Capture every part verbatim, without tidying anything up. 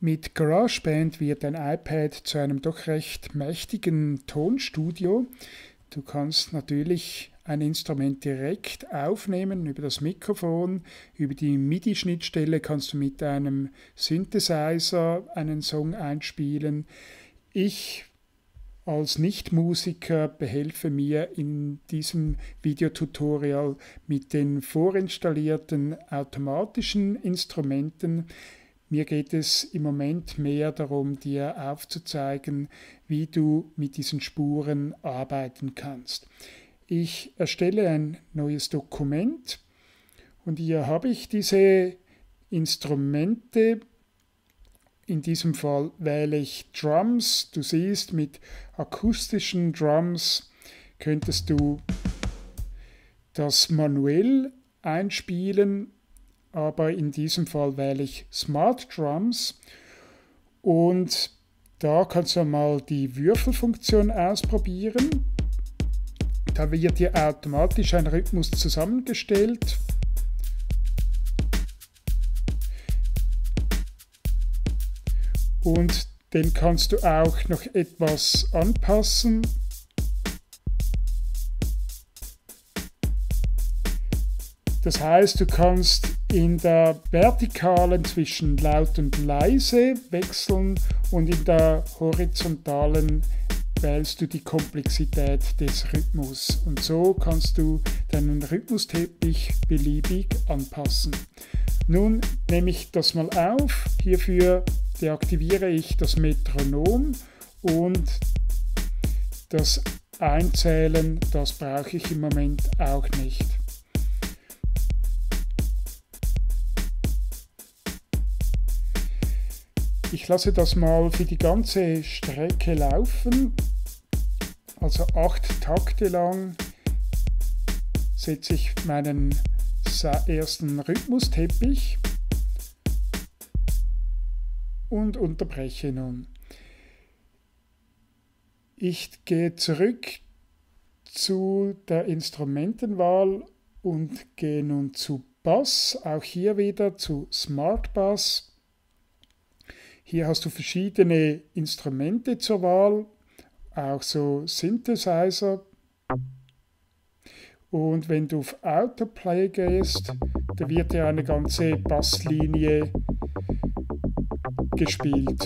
Mit GarageBand wird ein iPad zu einem doch recht mächtigen Tonstudio. Du kannst natürlich ein Instrument direkt aufnehmen über das Mikrofon. Über die MIDI-Schnittstelle kannst du mit einem Synthesizer einen Song einspielen. Ich als Nichtmusiker behelfe mir in diesem Videotutorial mit den vorinstallierten automatischen Instrumenten. Mir geht es im Moment mehr darum, dir aufzuzeigen, wie du mit diesen Spuren arbeiten kannst. Ich erstelle ein neues Dokument und hier habe ich diese Instrumente. In diesem Fall wähle ich Drums. Du siehst, mit akustischen Drums könntest du das manuell einspielen. Aber in diesem Fall wähle ich Smart Drums und da kannst du mal die Würfelfunktion ausprobieren. Da wird dir automatisch ein Rhythmus zusammengestellt. Und den kannst du auch noch etwas anpassen. Das heißt, du kannst in der Vertikalen zwischen laut und leise wechseln und in der horizontalen wählst du die Komplexität des Rhythmus. Und so kannst du deinen Rhythmusteppich beliebig anpassen. Nun nehme ich das mal auf. Hierfür deaktiviere ich das Metronom und das Einzählen, das brauche ich im Moment auch nicht. Ich lasse das mal für die ganze Strecke laufen, also acht Takte lang setze ich meinen ersten Rhythmusteppich und unterbreche nun. Ich gehe zurück zu der Instrumentenwahl und gehe nun zu Bass, auch hier wieder zu Smart Bass. Hier hast du verschiedene Instrumente zur Wahl, auch so Synthesizer. Und wenn du auf Autoplay gehst, da wird dir eine ganze Basslinie gespielt.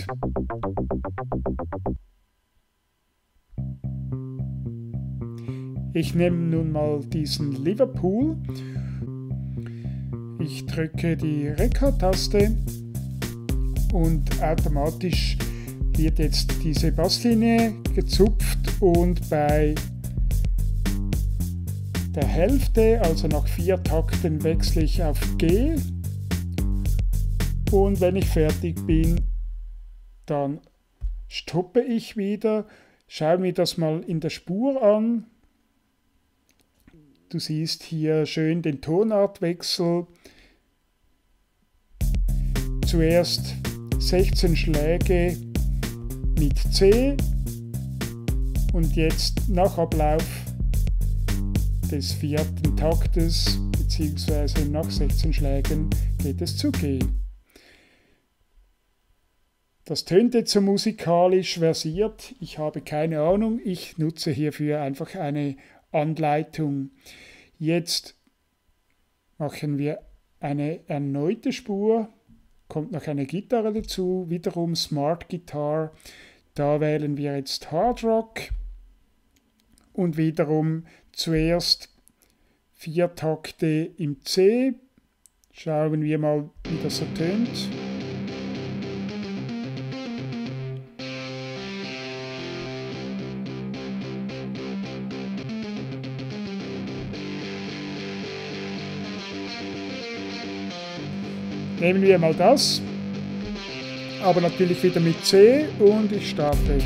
Ich nehme nun mal diesen Liverpool. Ich drücke die Rekordtaste. Und automatisch wird jetzt diese Basslinie gezupft und bei der Hälfte, also nach vier Takten, wechsle ich auf G und wenn ich fertig bin, dann stoppe ich wieder, schaue mir das mal in der Spur an. Du siehst hier schön den Tonartwechsel. Zuerst sechzehn Schläge mit C und jetzt nach Ablauf des vierten Taktes bzw. nach sechzehn Schlägen geht es zu G. Das tönt jetzt so musikalisch versiert, ich habe keine Ahnung, ich nutze hierfür einfach eine Anleitung. Jetzt machen wir eine erneute Spur. Kommt noch eine Gitarre dazu, wiederum Smart Guitar. Da wählen wir jetzt Hard Rock und wiederum zuerst vier Takte im C. Schauen wir mal, wie das so tönt. Nehmen wir mal das, aber natürlich wieder mit C und ich starte.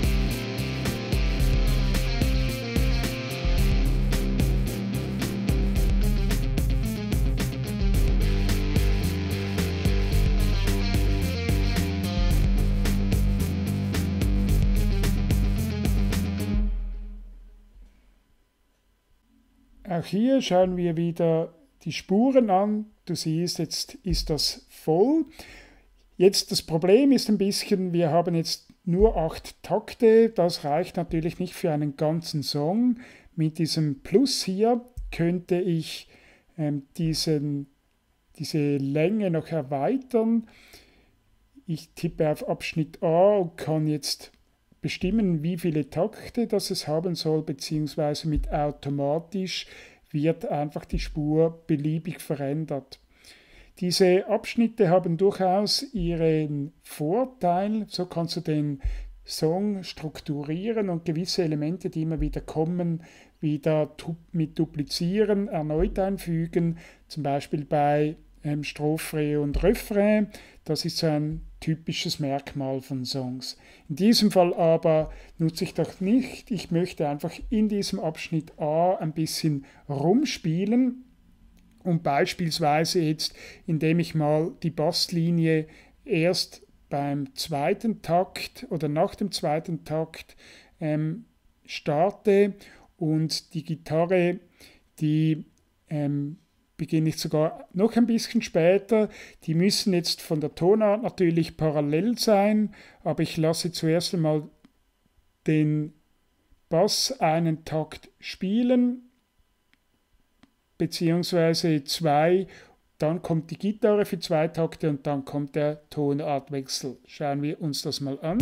Auch hier schauen wir wieder die Spuren an. Du siehst, jetzt ist das voll. Jetzt das Problem ist ein bisschen, wir haben jetzt nur acht Takte, das reicht natürlich nicht für einen ganzen Song. Mit diesem Plus hier könnte ich ähm, diesen, diese Länge noch erweitern. Ich tippe auf Abschnitt A und kann jetzt bestimmen, wie viele Takte das es haben soll, beziehungsweise mit automatisch wird einfach die Spur beliebig verändert. Diese Abschnitte haben durchaus ihren Vorteil, so kannst du den Song strukturieren und gewisse Elemente, die immer wieder kommen, wieder mit duplizieren, erneut einfügen, zum Beispiel bei ähm, Strophe und Refrain. Das ist so ein typisches Merkmal von Songs. In diesem Fall aber nutze ich das nicht. Ich möchte einfach in diesem Abschnitt A ein bisschen rumspielen und beispielsweise jetzt, indem ich mal die Basslinie erst beim zweiten Takt oder nach dem zweiten Takt ähm, starte und die Gitarre, die ähm, beginne ich sogar noch ein bisschen später. Die müssen jetzt von der Tonart natürlich parallel sein, aber ich lasse zuerst einmal den Bass einen Takt spielen, beziehungsweise zwei, dann kommt die Gitarre für zwei Takte und dann kommt der Tonartwechsel. Schauen wir uns das mal an.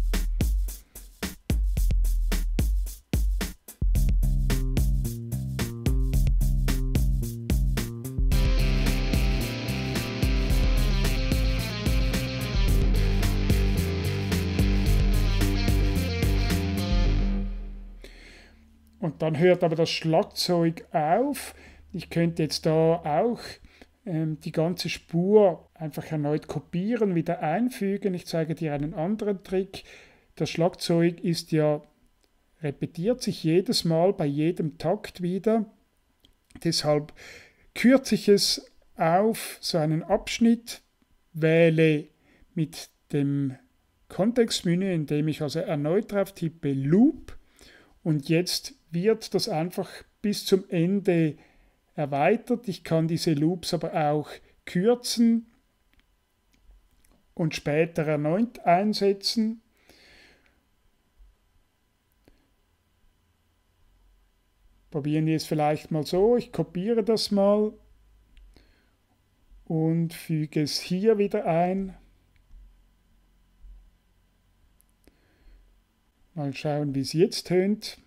Und dann hört aber das Schlagzeug auf. Ich könnte jetzt da auch ähm, die ganze Spur einfach erneut kopieren, wieder einfügen. Ich zeige dir einen anderen Trick. Das Schlagzeug ist ja, repetiert sich jedes Mal bei jedem Takt wieder. Deshalb kürze ich es auf so einen Abschnitt, wähle mit dem Kontextmenü, indem ich also erneut drauf tippe, Loop. Und jetzt wird das einfach bis zum Ende erweitert. Ich kann diese Loops aber auch kürzen und später erneut einsetzen. Probieren wir es vielleicht mal so. Ich kopiere das mal und füge es hier wieder ein. Mal schauen, wie es jetzt tönt.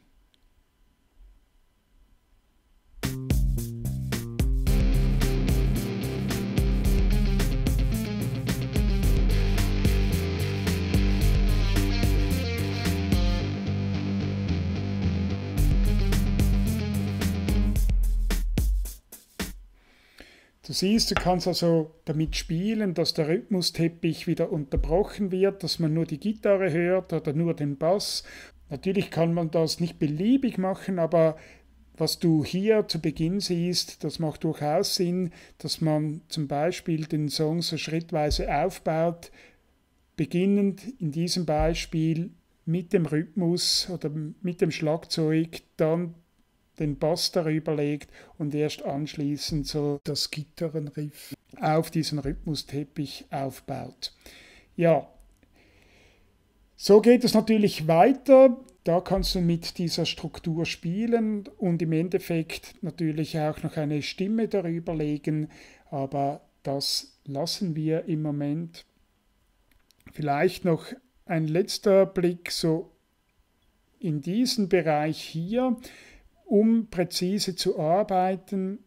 Du siehst, du kannst also damit spielen, dass der Rhythmusteppich wieder unterbrochen wird, dass man nur die Gitarre hört oder nur den Bass. Natürlich kann man das nicht beliebig machen, aber was du hier zu Beginn siehst, das macht durchaus Sinn, dass man zum Beispiel den Song so schrittweise aufbaut, beginnend in diesem Beispiel mit dem Rhythmus oder mit dem Schlagzeug, dann den Bass darüber legt und erst anschließend so das Gitarrenriff auf diesen Rhythmusteppich aufbaut. Ja, so geht es natürlich weiter. Da kannst du mit dieser Struktur spielen und im Endeffekt natürlich auch noch eine Stimme darüber legen, aber das lassen wir im Moment. Vielleicht noch ein letzter Blick so in diesen Bereich hier. Um präzise zu arbeiten,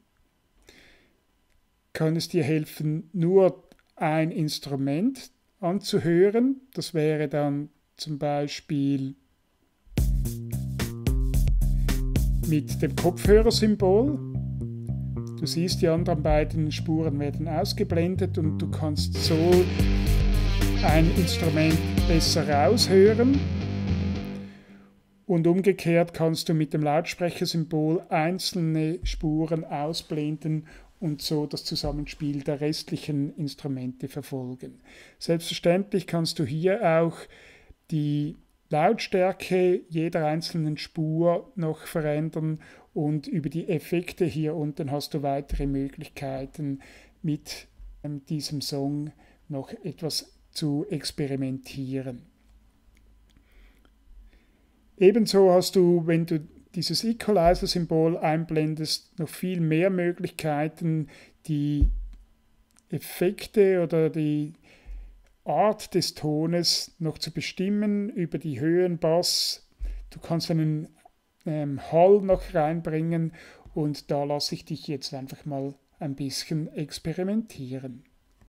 kann es dir helfen, nur ein Instrument anzuhören. Das wäre dann zum Beispiel mit dem Kopfhörersymbol. Du siehst, die anderen beiden Spuren werden ausgeblendet und du kannst so ein Instrument besser raushören. Und umgekehrt kannst du mit dem Lautsprechersymbol einzelne Spuren ausblenden und so das Zusammenspiel der restlichen Instrumente verfolgen. Selbstverständlich kannst du hier auch die Lautstärke jeder einzelnen Spur noch verändern und über die Effekte hier unten hast du weitere Möglichkeiten, mit diesem Song noch etwas zu experimentieren. Ebenso hast du, wenn du dieses Equalizer-Symbol einblendest, noch viel mehr Möglichkeiten, die Effekte oder die Art des Tones noch zu bestimmen über die Höhen, Bass. Du kannst einen ähm, Hall noch reinbringen und da lasse ich dich jetzt einfach mal ein bisschen experimentieren.